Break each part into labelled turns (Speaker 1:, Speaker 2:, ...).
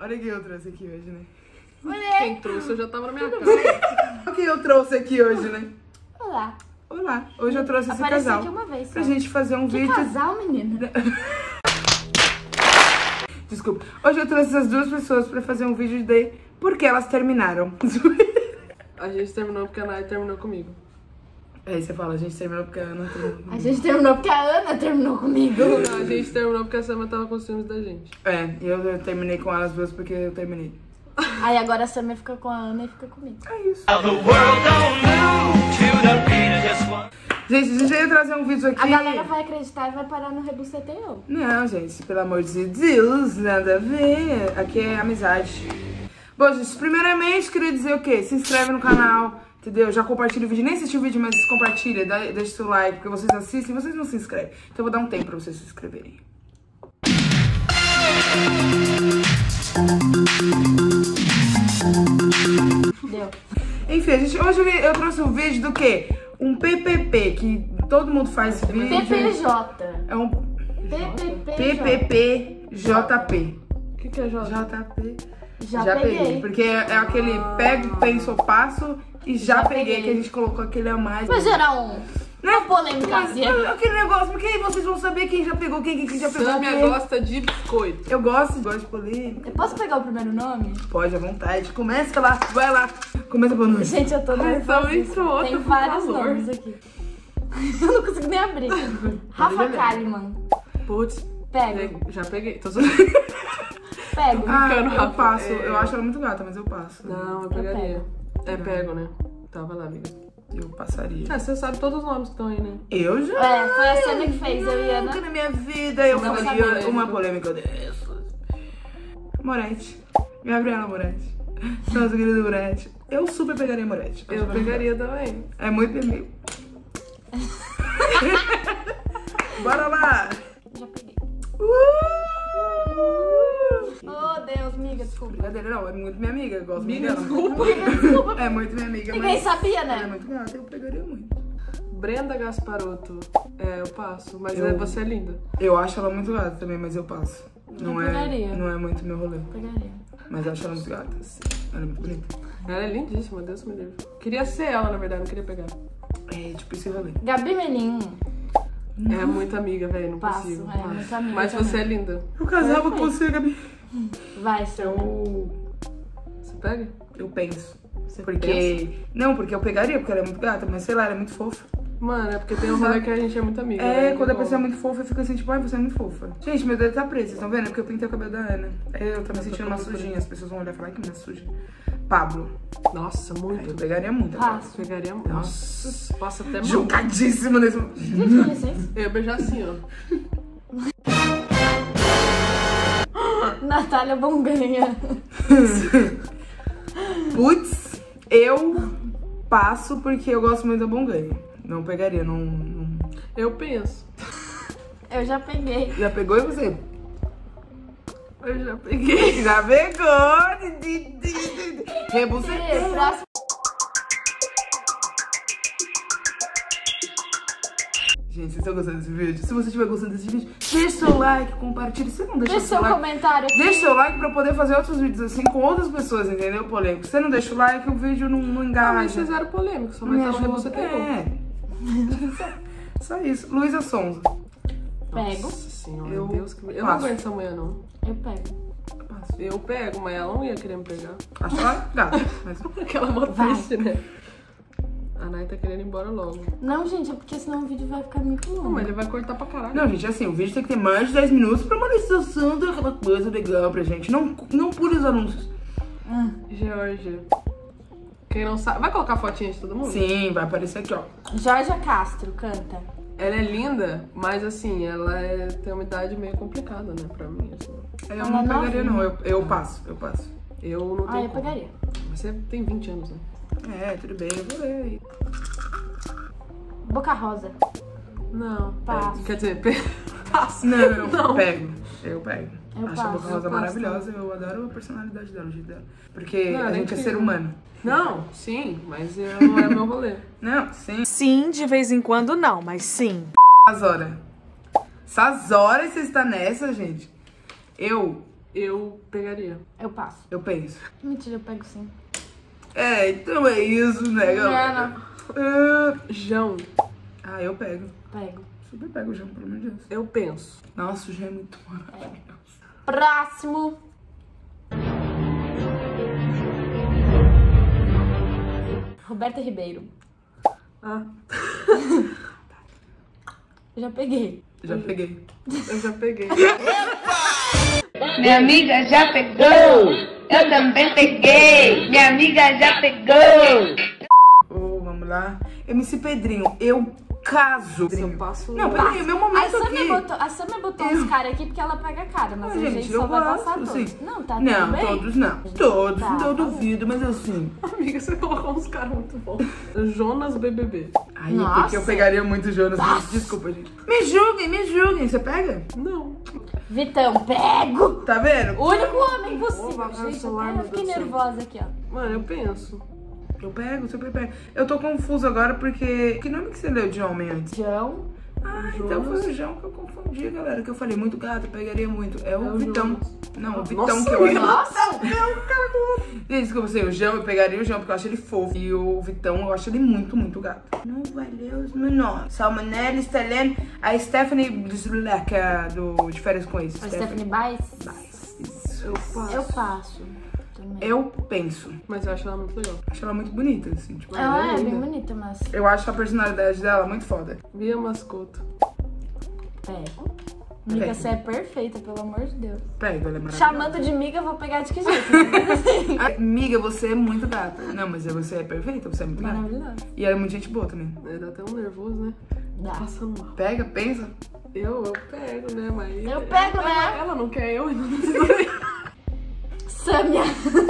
Speaker 1: Olha quem eu trouxe aqui hoje, né?
Speaker 2: Olha.
Speaker 3: Quem trouxe eu já tava na minha cara.
Speaker 1: Olha quem eu trouxe aqui hoje, né?
Speaker 2: Olá.
Speaker 1: Olá. Hoje eu trouxe esse
Speaker 2: Apareci
Speaker 1: casal
Speaker 2: aqui uma vez só.
Speaker 1: pra gente fazer um
Speaker 2: Que
Speaker 1: vídeo.
Speaker 2: casal, menina?
Speaker 1: Desculpa. Hoje eu trouxe essas duas pessoas pra fazer um vídeo de por que elas terminaram.
Speaker 3: A gente terminou porque a Nay terminou comigo.
Speaker 1: Aí você fala, a gente terminou porque a Ana terminou.
Speaker 2: A gente terminou porque a Ana terminou comigo.
Speaker 3: A gente terminou porque a Sama tava com ciúmes da gente.
Speaker 1: É, e eu terminei com elas duas porque eu terminei.
Speaker 2: Aí agora a Samia fica com a Ana e fica comigo.
Speaker 1: É isso. Gente, a gente ia trazer um vídeo aqui.
Speaker 2: A galera vai acreditar e vai parar no Rebuceteio.
Speaker 1: Não, gente, pelo amor de Deus, nada a ver. Aqui é amizade. Bom, gente, primeiramente queria dizer o quê? Se inscreve no canal, entendeu? Já compartilha o vídeo. Nem assistiu o vídeo, mas compartilha, deixa seu like, porque vocês assistem, vocês não se inscrevem. Então eu vou dar um tempo pra vocês se inscreverem.
Speaker 2: Deu.
Speaker 1: Enfim, hoje eu trouxe um vídeo do quê? Um PPP, que todo mundo faz vídeo.
Speaker 2: PPJ.
Speaker 1: É um
Speaker 2: PPP.
Speaker 1: PPPJP.
Speaker 3: O que é J?
Speaker 1: JP.
Speaker 2: Já peguei.
Speaker 1: Porque é aquele pego, penso, passo e já peguei, que a gente colocou aquele a mais.
Speaker 2: Vai gerar uma polêmicazinha.
Speaker 1: Aquele negócio, porque aí vocês vão saber quem já pegou quem já pegou
Speaker 3: Samia
Speaker 1: quem.
Speaker 3: gosta de biscoito.
Speaker 1: Eu gosto de polêmica.
Speaker 2: Eu posso pegar o primeiro nome?
Speaker 1: Pode, à vontade. Começa lá, vai lá. Começa por nós.
Speaker 2: Gente, eu tô nervosa.
Speaker 3: isso, outro,
Speaker 2: Tem
Speaker 3: por
Speaker 2: vários
Speaker 3: favor.
Speaker 2: nomes aqui. Eu não consigo nem abrir. Rafa Kalimann.
Speaker 3: Putz,
Speaker 2: Pego.
Speaker 3: já peguei. Tô
Speaker 2: Pego.
Speaker 3: brincando,
Speaker 1: eu
Speaker 3: Rafa.
Speaker 1: passo.
Speaker 3: É.
Speaker 1: Eu acho ela muito gata, mas eu passo.
Speaker 3: Não, eu pegaria. É pego, né? Tava lá, amiga.
Speaker 1: Eu passaria.
Speaker 3: É, você sabe todos os nomes que estão aí, né?
Speaker 1: Eu já.
Speaker 2: É, foi a Samia que fez, eu e a
Speaker 1: Nunca
Speaker 2: Ana.
Speaker 1: na minha vida eu
Speaker 3: Não,
Speaker 1: faria
Speaker 3: polêmica.
Speaker 1: uma polêmica dessas. Moretti. Gabriela Moretti. Nossa querida Moretti. Eu super pegaria Moretti.
Speaker 3: Eu pegaria também.
Speaker 1: É muito amigo. Bora lá.
Speaker 2: Já peguei.
Speaker 1: Uh!
Speaker 2: Oh, Deus, miga, desculpa.
Speaker 1: Brincadeira, não. É muito minha amiga. Eu gosto muito
Speaker 3: Miga,
Speaker 1: dela.
Speaker 3: desculpa.
Speaker 1: É muito minha amiga.
Speaker 2: Ninguém
Speaker 1: Mas
Speaker 2: sabia,
Speaker 1: ela é
Speaker 2: né?
Speaker 1: muito gata. Eu pegaria muito.
Speaker 3: Brenda Gasparotto. É, eu passo. Mas
Speaker 1: Eu-
Speaker 3: você é linda.
Speaker 1: Eu acho ela muito gata também, mas eu passo. Não
Speaker 2: Eu pegaria.
Speaker 1: não é muito meu rolê.
Speaker 2: Pegaria.
Speaker 1: Mas eu acho ela muito gata. Ela é muito bonita.
Speaker 3: Ela é lindíssima, Deus me livre. Queria ser ela, na verdade, não queria pegar.
Speaker 1: É tipo esse rolê.
Speaker 2: Gabi Menin.
Speaker 3: É muito amiga, velho, não
Speaker 2: Passo,
Speaker 3: consigo.
Speaker 2: é, muito amiga
Speaker 3: Mas
Speaker 2: também.
Speaker 3: você é linda.
Speaker 1: Eu casava com
Speaker 2: Perfeito.
Speaker 1: você, Gabi.
Speaker 2: Vai, Samia.
Speaker 3: Você pega?
Speaker 1: Eu penso.
Speaker 3: Você
Speaker 1: Porque. Não, porque eu pegaria, porque ela é muito gata, mas sei lá, ela é muito fofa.
Speaker 3: Mano, é porque tem um rolê que a gente é muito amiga.
Speaker 1: É,
Speaker 3: né?
Speaker 1: quando a
Speaker 3: Igual.
Speaker 1: pessoa é muito fofa, eu fico assim, tipo, ai, você é muito fofa. Gente, meu dedo tá preto, vocês estão vendo? É porque eu pintei o cabelo da Ana. Aí eu tô me sentindo uma sujinha, as pessoas vão olhar e falar, ai, que mulher suja. Pablo.
Speaker 3: Nossa,
Speaker 1: Eu
Speaker 3: muito.
Speaker 1: pegaria muito.
Speaker 2: Passo.
Speaker 3: Pegaria muito. Nossa, passa até mal.
Speaker 1: Julgadíssimo nesse.
Speaker 2: Gente, com licença.
Speaker 3: Eu ia beijar assim, ó.
Speaker 2: Natália Bonganha.
Speaker 1: Putz, eu passo porque eu gosto muito da Bonganha. Não pegaria, não.
Speaker 3: Eu penso.
Speaker 2: Eu já peguei.
Speaker 1: Já pegou e você?
Speaker 3: Eu já peguei.
Speaker 1: Já pegou! Rebucetei.
Speaker 2: Próximo.
Speaker 1: Gente, vocês estão gostando desse vídeo? Se você estiver gostando desse vídeo, deixa seu like, compartilha. Se você não deixa
Speaker 2: Deixa
Speaker 1: seu
Speaker 2: seu
Speaker 1: like,
Speaker 2: comentário aqui.
Speaker 1: deixa seu like pra eu poder fazer outros vídeos assim com outras pessoas, entendeu, polêmico? Se você não deixa o like, o vídeo não
Speaker 3: Ah, mas
Speaker 1: engaja.
Speaker 3: vocês eram polêmicos, só
Speaker 1: Não me
Speaker 3: mais ela você
Speaker 1: ajuda.
Speaker 3: pegou.
Speaker 1: É. Só isso. Luísa Sonza.
Speaker 2: Pego.
Speaker 3: Nossa senhora,
Speaker 1: Eu
Speaker 3: Deus que... Eu não
Speaker 1: passo.
Speaker 3: aguento essa mulher, não.
Speaker 2: Eu pego.
Speaker 1: Eu passo.
Speaker 3: Eu pego, mas ela não ia querer me pegar.
Speaker 1: Acho ela gata, mas...
Speaker 3: Aquela mó
Speaker 2: Vai.
Speaker 3: triste, né? A Nay tá querendo ir embora logo.
Speaker 2: Não, gente, é porque senão o vídeo vai ficar muito longo.
Speaker 3: Não, mas ele vai cortar pra caralho.
Speaker 1: Não, gente, assim, o vídeo tem que ter mais de 10 minutos pra monetização daquela coisa legal pra gente. Não pule os anúncios.
Speaker 3: Georgia. Quem não sabe... Vai colocar fotinha de todo mundo?
Speaker 1: Sim, vai aparecer aqui, ó.
Speaker 2: Jorge Castro, canta.
Speaker 3: Ela é linda, mas assim, ela tem uma idade meio complicada, né, pra mim, assim.
Speaker 1: Eu
Speaker 2: Ela
Speaker 1: não
Speaker 2: é
Speaker 1: pegaria, não.
Speaker 2: novinha.
Speaker 1: Eu passo, eu passo.
Speaker 3: Eu não tenho
Speaker 2: Ah, eu
Speaker 3: como.
Speaker 2: pegaria.
Speaker 3: Você tem 20 anos, né?
Speaker 1: É, tudo bem, eu vou ler aí.
Speaker 2: Boca Rosa.
Speaker 3: Não.
Speaker 2: Passo.
Speaker 3: Quer dizer, passo.
Speaker 1: Não, eu
Speaker 3: Não.
Speaker 1: pego. Eu pego.
Speaker 2: Eu
Speaker 1: Acho a
Speaker 2: passo.
Speaker 1: Boca Rosa
Speaker 3: Eu passo
Speaker 1: maravilhosa, eu adoro a personalidade dela, o jeito dela. Porque
Speaker 3: Não,
Speaker 1: a
Speaker 3: ela é
Speaker 1: gente é
Speaker 3: incrível.
Speaker 1: ser humano.
Speaker 3: Não, sim, mas não é meu rolê.
Speaker 1: Não, sim.
Speaker 4: Sim, de vez em quando não, mas sim.
Speaker 1: Essas horas. Essas horas você está nessa, gente. Eu
Speaker 3: Eu pegaria.
Speaker 2: Eu passo.
Speaker 1: Eu penso.
Speaker 2: Mentira, eu pego sim.
Speaker 1: É, então é isso, né, galera?
Speaker 3: João.
Speaker 1: Ah, eu pego.
Speaker 2: Pego.
Speaker 1: Super pego o João, pelo amor de Deus.
Speaker 3: Eu penso.
Speaker 1: Nossa, o João é muito maravilhoso.
Speaker 2: Próximo. Roberta Ribeiro.
Speaker 3: Ah,
Speaker 2: Já peguei.
Speaker 1: Já peguei.
Speaker 3: eu já peguei.
Speaker 5: Minha amiga já pegou, eu também peguei. Minha amiga já pegou.
Speaker 1: Vamos lá. MC Pedrinho, eu caso.
Speaker 3: Eu passo.
Speaker 1: Não, peraí, meu momento aqui.
Speaker 2: A Sammy botou uns caras aqui porque ela pega cara, mas
Speaker 1: Ah,
Speaker 2: a
Speaker 1: gente,
Speaker 2: gente
Speaker 1: eu
Speaker 2: só vai
Speaker 1: gosto,
Speaker 2: passar todos.
Speaker 1: sim.
Speaker 2: Não, tá
Speaker 1: Não,
Speaker 2: tudo bem?
Speaker 1: todos não. Todos,
Speaker 2: Tá,
Speaker 1: eu
Speaker 2: tá
Speaker 1: duvido, mas assim.
Speaker 3: Amiga, você colocou uns caras muito bons. Jonas BBB.
Speaker 1: Ai,
Speaker 2: Nossa.
Speaker 1: porque eu pegaria muito o Jonas. Desculpa, gente. Me julguem. Você pega?
Speaker 3: Não.
Speaker 2: Vitão, pego!
Speaker 1: Tá vendo?
Speaker 2: O único homem possível.
Speaker 3: vai no
Speaker 2: Gente,
Speaker 3: celular,
Speaker 2: até
Speaker 3: meu
Speaker 2: eu fiquei
Speaker 3: Deus do céu.
Speaker 2: nervosa aqui, ó.
Speaker 3: Mano, eu penso.
Speaker 1: Eu pego, super pego. Eu tô confusa agora porque... Que nome que você leu de homem antes?
Speaker 2: João.
Speaker 1: Ah, então foi o João que eu confundi, galera. Que eu falei muito gato, eu pegaria muito. É o Vitão.
Speaker 3: Jonas.
Speaker 1: Não, o Vitão
Speaker 3: Nossa,
Speaker 1: que eu acho.
Speaker 2: Nossa!
Speaker 1: Gente, desculpa, assim, o João, eu pegaria o João porque eu acho ele fofo. E o Vitão, eu acho ele muito, muito gato. Não valeu os meus nomes. Salmonella, Stelene, a Stephanie, que é do De Férias com Ex.
Speaker 2: A Stephanie Baez?
Speaker 1: Isso.
Speaker 3: Eu passo.
Speaker 2: Eu passo. Também.
Speaker 1: Eu penso.
Speaker 3: Mas eu acho ela muito legal.
Speaker 1: Acho ela muito bonita, assim, tipo.
Speaker 2: Ela é
Speaker 3: linda.
Speaker 2: bem bonita, mas
Speaker 1: Eu acho a personalidade dela muito foda.
Speaker 3: Bia Mascoto.
Speaker 2: pego. Miga,
Speaker 1: Pego.
Speaker 2: você é perfeita, pelo amor de Deus.
Speaker 1: Pega, ela é maravilhosa.
Speaker 2: Chamando de miga, eu vou pegar de que jeito? Assim.
Speaker 1: Amiga, você é muito gata. Não, mas você é perfeita, você é muito gata.
Speaker 2: Maravilhoso.
Speaker 1: E ela é muito gente boa também.
Speaker 3: Dá até um nervoso, né?
Speaker 2: Dá.
Speaker 3: Passando mal.
Speaker 1: Pega, pensa.
Speaker 3: Eu pego, né? Mas.
Speaker 2: Eu pego, né?
Speaker 3: Ela não quer eu, não precisa.
Speaker 2: Sâmia.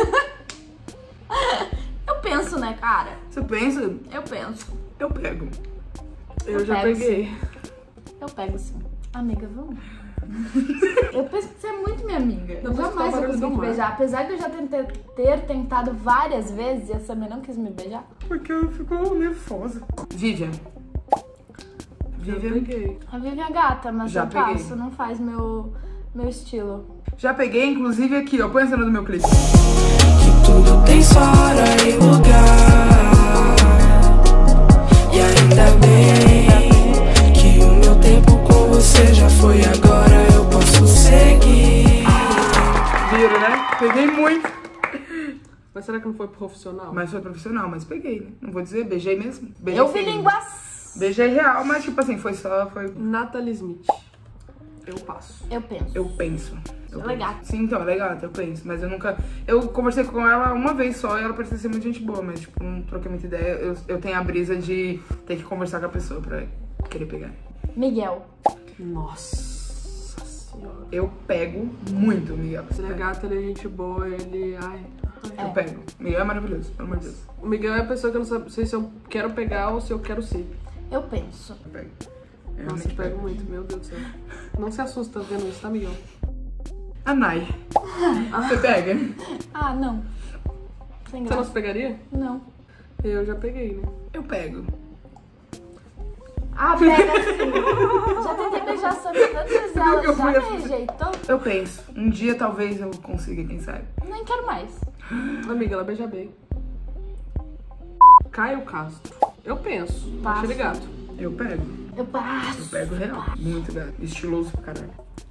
Speaker 2: Eu penso, né, cara?
Speaker 1: Você pensa?
Speaker 2: Eu penso.
Speaker 1: Eu pego.
Speaker 3: Eu já
Speaker 2: pego,
Speaker 3: peguei.
Speaker 2: Eu pego sim. Amiga, vamos. Eu penso que você é muito minha amiga. Eu
Speaker 3: Depois
Speaker 2: jamais
Speaker 3: tá
Speaker 2: vou conseguir
Speaker 3: barulho do
Speaker 2: te
Speaker 3: mar.
Speaker 2: beijar. Apesar de eu já ter tentado várias vezes e a Samia não quis me beijar.
Speaker 1: Porque eu fico nervosa. Vivian.
Speaker 3: Já
Speaker 1: Vivian.
Speaker 3: peguei.
Speaker 2: A Vivian é gata, mas
Speaker 1: Já
Speaker 2: eu
Speaker 1: peguei.
Speaker 2: passo. Não faz meu estilo.
Speaker 1: Já peguei, inclusive aqui, ó. Põe a cena do meu clipe.
Speaker 6: Tudo tem sua hora e lugar. E ainda bem que o meu tempo com você já foi. Agora eu posso seguir.
Speaker 1: Viram, né? Peguei muito.
Speaker 3: Mas será que não foi profissional?
Speaker 1: Mas foi profissional, mas peguei, né? Não vou dizer, beijei mesmo. Beijei
Speaker 2: Eu vi
Speaker 1: sim.
Speaker 2: línguas.
Speaker 1: Beijei real, mas tipo assim, foi só, foi...
Speaker 3: Natalie Smith. Eu passo.
Speaker 2: Eu penso.
Speaker 1: Eu penso.
Speaker 2: Ela é gata.
Speaker 1: Sim, então, ela é gata, eu penso. Mas eu nunca... Eu conversei com ela uma vez só e ela parecia ser muito gente boa, mas tipo, não troquei muita ideia. Eu tenho a brisa de ter que conversar com a pessoa pra querer pegar.
Speaker 2: Miguel.
Speaker 3: Nossa senhora.
Speaker 1: Eu pego muito, Miguel. Você
Speaker 3: Ele é
Speaker 1: pega?
Speaker 3: gato, ele é gente boa, ele. Ai.
Speaker 1: Eu pego. Miguel é maravilhoso, pelo amor de Deus.
Speaker 3: O Miguel é a pessoa que eu não sei se eu quero pegar ou se eu quero ser.
Speaker 2: Eu penso.
Speaker 1: Eu pego. Eu
Speaker 3: Nossa, eu
Speaker 1: realmente
Speaker 3: pego muito, meu Deus do céu. Não se assusta vendo isso, tá, Miguel?
Speaker 1: A Nai. Você pega?
Speaker 2: Ah, não. Sem
Speaker 3: Você não
Speaker 2: graça.
Speaker 3: se pegaria?
Speaker 2: Não.
Speaker 3: Eu já peguei, né?
Speaker 1: Eu pego.
Speaker 2: Ah, pega sim. Já tentei beijar a Samia tantas vezes. Ela
Speaker 1: que eu
Speaker 2: já
Speaker 1: fui
Speaker 2: me
Speaker 1: assim?
Speaker 2: rejeitou.
Speaker 1: Eu penso. Um dia talvez eu consiga, quem sabe.
Speaker 2: Nem quero mais.
Speaker 3: Amiga, ela beija bem. Caio Castro. Eu penso.
Speaker 2: Passo.
Speaker 3: Acho ele gato.
Speaker 1: Eu pego.
Speaker 2: Eu passo.
Speaker 1: Eu pego real. Muito gato. Estiloso pra caralho.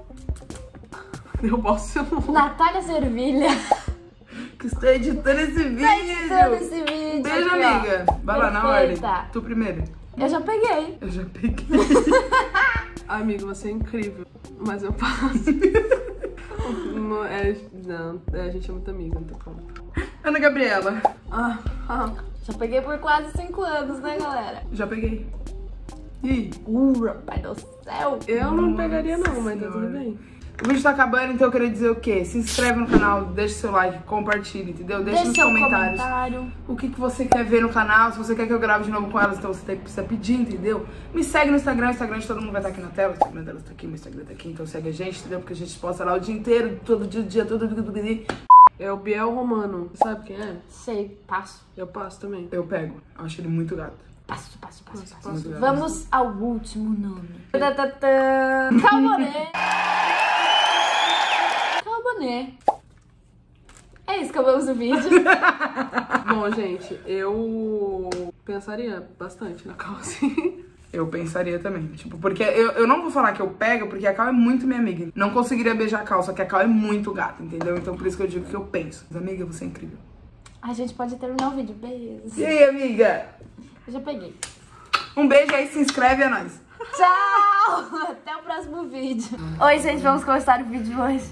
Speaker 3: Eu posso.
Speaker 2: Natália Servilha.
Speaker 1: Que estou editando esse vídeo.
Speaker 2: Tá editando esse vídeo.
Speaker 1: Beijo,
Speaker 2: aqui, ó.
Speaker 1: amiga. Vai lá, na ordem.
Speaker 2: Perfeita.
Speaker 1: Tu primeiro.
Speaker 2: Eu já peguei.
Speaker 1: Eu já peguei.
Speaker 3: Amigo, você é incrível. Mas eu passo. Não, a gente é muito amiga, não tem como.
Speaker 1: Ana Gabriela.
Speaker 2: Já peguei por quase 5 anos, né, galera?
Speaker 1: Já peguei. Ih.
Speaker 2: Pai do céu.
Speaker 3: Eu não
Speaker 1: Nossa
Speaker 3: pegaria não, mas tá tudo
Speaker 1: Senhora.
Speaker 3: bem.
Speaker 1: O vídeo tá acabando, então eu queria dizer o quê? Se inscreve no canal, deixa seu like, compartilha, entendeu? Deixa nos
Speaker 2: seu
Speaker 1: comentários
Speaker 2: comentário.
Speaker 1: o que você quer ver no canal. Se você quer que eu grave de novo com elas, então você precisa pedir, entendeu? Me segue no Instagram, o Instagram de todo mundo vai estar aqui na tela. O Instagram delas tá aqui, meu Instagram tá aqui, então segue a gente, entendeu? Porque a gente posta lá o dia inteiro, todo dia, todo dia.
Speaker 3: É o Biel Romano. Sabe quem é?
Speaker 2: Sei, passo.
Speaker 3: Eu passo também.
Speaker 1: Eu pego, eu acho ele muito gato.
Speaker 2: Passo.
Speaker 1: Muito gato.
Speaker 2: Vamos ao último nome. Calboné. né? É isso, acabamos o vídeo.
Speaker 3: Bom, gente, eu pensaria bastante na Cal, sim.
Speaker 1: Eu pensaria também, tipo, porque eu não vou falar que eu pego, porque a Cal é muito minha amiga. Não conseguiria beijar a Cal, só que a Cal é muito gata, entendeu? Então por isso que eu digo que eu penso. Mas, amiga, você é incrível.
Speaker 2: A gente pode terminar o vídeo. Beijo.
Speaker 1: E aí, amiga?
Speaker 2: Eu já peguei.
Speaker 1: Um beijo aí, se inscreve, é nóis.
Speaker 2: Tchau! Até o próximo vídeo. Oi, gente, vamos começar o vídeo de hoje.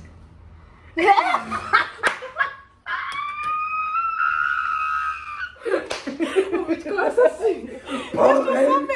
Speaker 1: Porra,